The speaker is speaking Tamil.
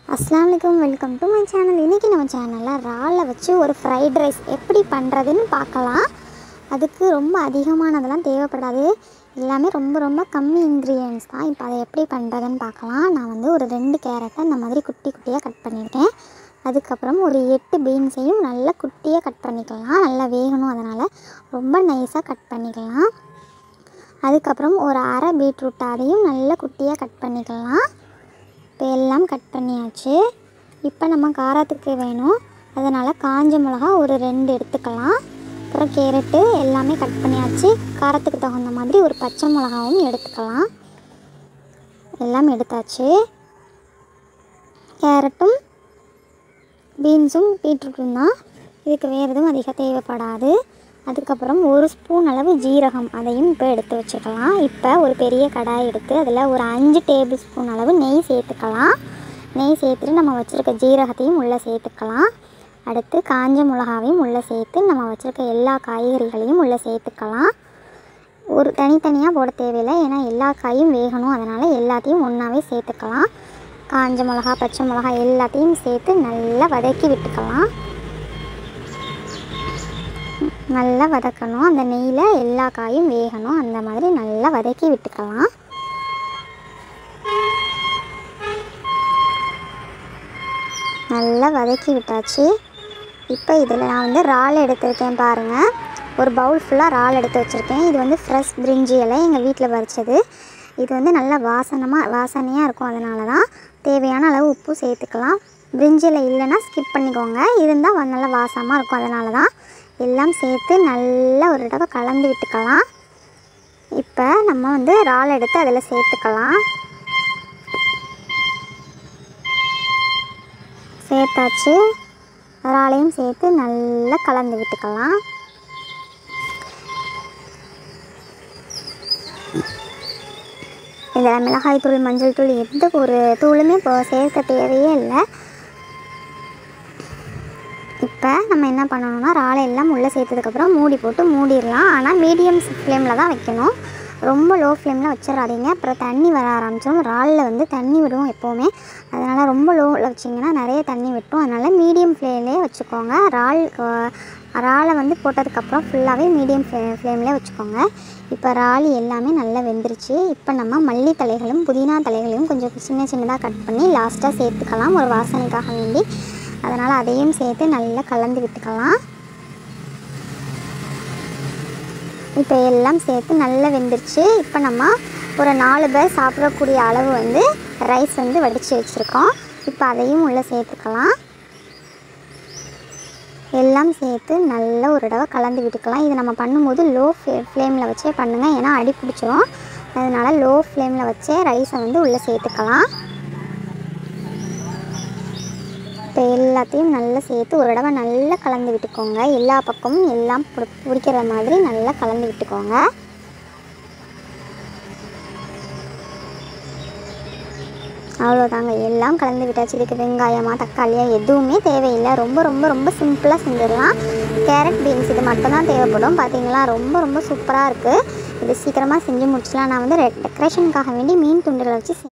अस्सलाम वालेकुम वेलकम टू மை சேனல்। இன்றைக்கி நம்ம சேனலில் இறாலை வச்சு ஒரு ஃப்ரைட் ரைஸ் எப்படி பண்ணுறதுன்னு பார்க்கலாம்। அதுக்கு ரொம்ப அதிகமானதெல்லாம் தேவைப்படாது, எல்லாமே ரொம்ப ரொம்ப கம்மி இன்க்ரீடியன்ட்ஸ் தான்। இப்போ அதை எப்படி பண்ணுறதுன்னு பார்க்கலாம்। நான் வந்து ஒரு 2 கேரட்டை இந்த மாதிரி குட்டி குட்டியாக கட் பண்ணியிருக்கேன்। அதுக்கப்புறம் ஒரு 8 பீன்ஸையும் நல்லா குட்டியாக கட் பண்ணிக்கலாம், நல்லா வேகணும், அதனால் ரொம்ப நைஸாக கட் பண்ணிக்கலாம்। அதுக்கப்புறம் ஒரு அரை பீட்ரூட் அதையும் நல்லா குட்டியாக கட் பண்ணிக்கலாம்। இப்போ எல்லாம் கட் பண்ணியாச்சு। இப்போ நம்ம காரத்துக்கு வேணும், அதனால் காஞ்ச மிளகா ஒரு 2 எடுத்துக்கலாம்। அப்புறம் கேரட்டு எல்லாமே கட் பண்ணியாச்சு, காரத்துக்கு தகுந்த மாதிரி ஒரு பச்சை மிளகாவும் எடுத்துக்கலாம்। எல்லாம் எடுத்தாச்சு। கேரட்டும் பீன்ஸும் பீட்ரூட்டும் தான், இதுக்கு வேறு எதுவும் அதிகம் தேவைப்படாது। அதுக்கப்புறம் ஒரு ஸ்பூன் அளவு ஜீரகம், அதையும் இப்போ எடுத்து வச்சுக்கலாம்। இப்போ ஒரு பெரிய கடாய் எடுத்து அதில் ஒரு 5 டேபிள் ஸ்பூன் அளவு நெய் சேர்த்துக்கலாம்। நெய் சேர்த்துட்டு நம்ம வச்சுருக்க ஜீரகத்தையும் உள்ளே சேர்த்துக்கலாம்। அடுத்து காஞ்ச மிளகாவையும் உள்ளே சேர்த்து நம்ம வச்சுருக்க எல்லா காய்கறிகளையும் உள்ளே சேர்த்துக்கலாம்। ஒரு தனித்தனியாக போட தேவையில்லை, ஏன்னா எல்லா காயும் வேகணும், அதனால் எல்லாத்தையும் ஒன்றாவே சேர்த்துக்கலாம்। காஞ்ச மிளகா பச்சை மிளகா எல்லாத்தையும் சேர்த்து நல்லா வதக்கி விட்டுக்கலாம்। நல்லா வதக்கணும், அந்த நெய்யில் எல்லா காயும் வேகணும், அந்த மாதிரி நல்லா வதக்கி விட்டுக்கலாம்। நல்லா வதக்கி விட்டாச்சு। இப்போ இதில் நான் வந்து இறால் எடுத்துருக்கேன் பாருங்கள், ஒரு பவுல் ஃபுல்லாக இறால் எடுத்து வச்சுருக்கேன்। இது வந்து ஃப்ரெஷ் பிரிஞ்சி இலை, எங்கள் வீட்டில் பறித்தது। இது வந்து நல்லா வாசனையாக இருக்கும், அதனால தான் தேவையான அளவு உப்பு சேர்த்துக்கலாம்। பிரிஞ்சி இலை இல்லைன்னா ஸ்கிப் பண்ணிக்கோங்க, இருந்தால் நல்லா வாசமாக இருக்கும், அதனால தான் எல்லாம் சேர்த்து நல்லா ஒரு தடவை கலந்து விட்டுக்கலாம்। இப்போ நம்ம வந்து இறால் எடுத்து அதில் சேர்த்துக்கலாம்। சேர்த்தாச்சு, இறாலையும் சேர்த்து நல்லா கலந்து விட்டுக்கலாம்। இதில் மிளகாய் தூள் மஞ்சள் தூள் எந்த ஒரு தூளுமே இப்போ சேர்க்க தேவையே இல்லை। இப்போ நம்ம என்ன பண்ணணும்னா இறாலை எல்லாம் உள்ளே சேர்த்ததுக்கப்புறம் மூடி போட்டு மூடிடலாம், ஆனால் மீடியம் ஃப்ளேமில் தான் வைக்கணும், ரொம்ப லோ ஃப்ளேமில் வச்சிடாதீங்க, அப்புறம் தண்ணி வர ஆரம்பிச்சிடும்। இறாலில் வந்து தண்ணி விடும் எப்போவுமே, அதனால் ரொம்ப லோவில் வச்சிங்கன்னா நிறைய தண்ணி விட்டும், அதனால் மீடியம் ஃப்ளேம்லேயே வச்சுக்கோங்க। இறாலை வந்து போட்டதுக்கப்புறம் ஃபுல்லாகவே மீடியம் ஃப்ளேம்லேயே வச்சுக்கோங்க। இப்போ இறால் எல்லாமே நல்லா வெந்துருச்சு। இப்போ நம்ம மல்லி தலைகளும் புதினா தலைகளையும் கொஞ்சம் சின்னதாக கட் பண்ணி லாஸ்ட்டாக சேர்த்துக்கலாம், ஒரு வாசனைக்காக வேண்டி, அதனால் அதையும் சேர்த்து நல்லா கலந்து விட்டுக்கலாம்। இப்போ எல்லாம் சேர்த்து நல்லா வெந்துருச்சு। இப்போ நம்ம ஒரு 4 பேர் சாப்பிடக்கூடிய அளவு வந்து ரைஸ் வந்து வடித்து வச்சுருக்கோம்। இப்போ அதையும் உள்ளே சேர்த்துக்கலாம்। எல்லாம் சேர்த்து நல்லா ஒரு தடவை கலந்து விட்டுக்கலாம்। இது நம்ம பண்ணும்போது லோ ஃப்ளேமில் வச்சே பண்ணுங்கள், ஏன்னா அடி பிடிச்சிரும், அதனால் லோ ஃப்ளேமில் வச்சே ரைஸை வந்து உள்ளே சேர்த்துக்கலாம்। இப்போ எல்லாத்தையும் நல்லா சேர்த்து ஒரு தடவை நல்லா கலந்து விட்டுக்கோங்க, எல்லா பக்கமும் எல்லாம் பிடிக்கிற மாதிரி நல்லா கலந்து விட்டுக்கோங்க। அவ்வளோதாங்க, எல்லாம் கலந்து விட்டாச்சு। இதுக்கு வெங்காயமா தக்காளியா எதுவுமே தேவையில்லை, ரொம்ப ரொம்ப ரொம்ப சிம்பிளாக செஞ்சிடலாம்। கேரட் பீன்ஸ் இது மட்டும்தான் தேவைப்படும்। பார்த்தீங்களா, ரொம்ப ரொம்ப சூப்பராக இருக்குது, இது சீக்கிரமாக செஞ்சு முடிச்சலாம்। நான் வந்து டெக்கரேஷனுக்காக வேண்டி மீன் துண்டுகளை வச்சு